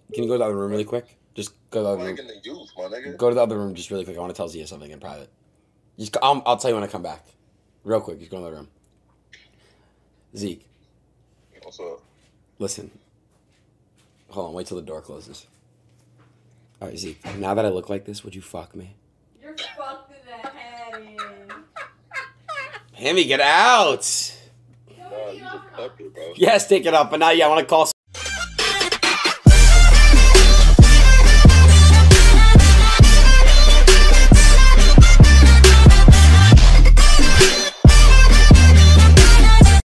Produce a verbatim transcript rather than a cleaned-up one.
Can you go to the other room really quick? Just go to the other room. The youth, my nigga. Go to the other room just really quick. I want to tell Zia something in private. Just, I'll, I'll tell you when I come back. Real quick. Just go in the room. Zeke. What's up? Listen. Hold on. Wait till the door closes. All right, Zeke. Now that I look like this, would you fuck me? You're fucked in the head in. Hammy, get out! Nah, you a puppy, bro. Yes, take it up. But now, yeah, I want to call